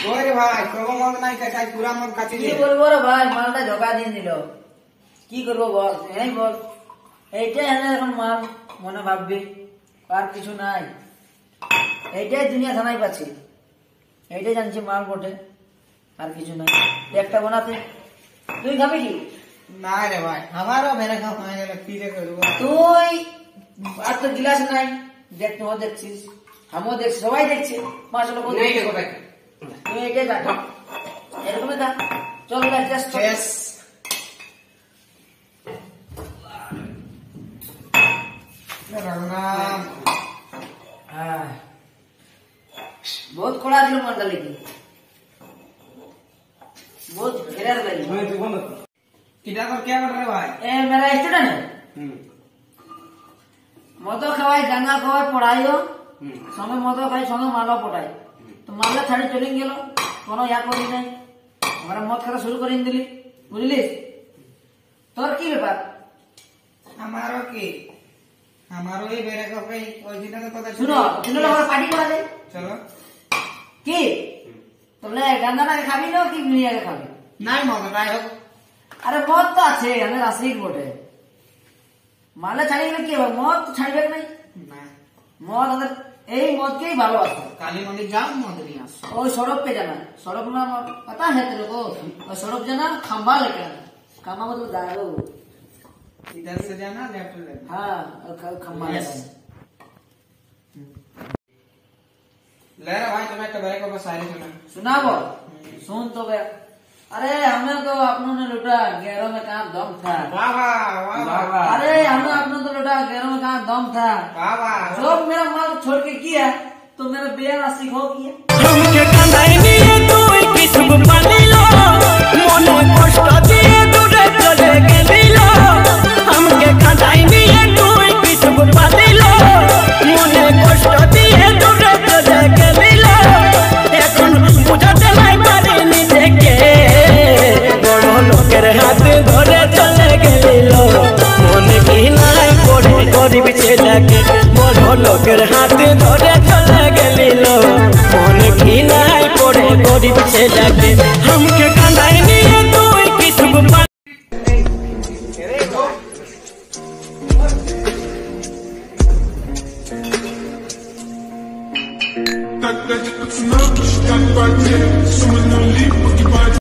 ওরে ভাই প্রবল মত নাই কাটাই পুরা মত কাটি কি বলবো রে ভাই মালটা ধোকা দিয়ে দিল কি করবো বল এই বল এইটাই এখন মাল মনে ভাববি আর কিছু নাই এইটাই দুনিয়া থানায় পাচ্ছি এইটাই জানছি মাল বটে আর কিছু নাই একটা বানাতে তুই খাবি কি না রে ভাই আমারও মেরে খাওয়া হয়ে গেল কি রে করবো তুই আর তো গিলাস নাই দেখ তুই দেখছিস আমিও দেখছি সবাই দেখছে 5 লোক নাই দেখো ভাই তুই এটাই দেখ এরকম না চল অ্যাডজাস্ট কর यस राम हां बहुत खड़ा दिल मार डाले की बहुत घेरा लगी मैं तो बोल किधर कर क्या कर रहे भाई ए मेरा स्टूडेंट है मदो खवाई गंगा खवाई पढ़ाइयो समय मदो खाई समय माला पढ़ाई तो माला छाड़ी चली गेलो कोनो या करी নাই আমরা মদ খাওয়া শুরু করে দিলি বুঝলিস তোর কি ব্যাপার हमारो की हमारो ही बेरे को कहीं कोई दिन तो पता শুনো শুনো আমরা পার্টি করা যায় चलो কি তোলে গান্দাটা খাবি না কি মিয়াকে খাবি नहीं मत नहीं हो আরে মদ তো আছে আমি রাসিক বটে মালা ছাড়িয়ে কি হবে মদ তো ছাড়বে না नहीं মদ আমাদের এই মদকেই ভালোবাসে काली मंदिर जाओ मत नहीं आस ওই সড়ক पे जाना सड़क में पता है तेरे को और सड़क जाना खंबा लेकर खंबा मतलब दारू इधर से जाना लेफ्ट लेना हाँ खंबा Yes. ले रहा भाई तुम्हें कबाई को बस आए सुना सुना वो सुन तो गया अरे हमें तो अपनों ने लुटा गैरों में कहाँ दम था वाह वाह वाह वाह अरे हमें अपनों तो लुटा गैरों में कहाँ दम था वाह वाह जो मेरा माल छोड़ के किया तो मेरा बेर राशि हो किया हमके कंधाई नहीं तू किस्म पाली लो मन कष्ट दिए दूरे चले गेली लो हमके कंधाई नहीं तू किस्म पाली लो मन कष्ट दिए दूरे चले गेली लो এখন বুঝাতে নাই পারি নিজেকে বড় লোকের হাত ধরে চলে গেলি লো মন কি নাই করে গরিব ছেলেকে বড় লোকের হাত ধরে চলে গেলি লো মন কি নাই করে গরিব ছেলেকে हमके কাঁদাই নিয়ে তুই কিছু Так, пацанам, считать потери, суммы нули, погибать.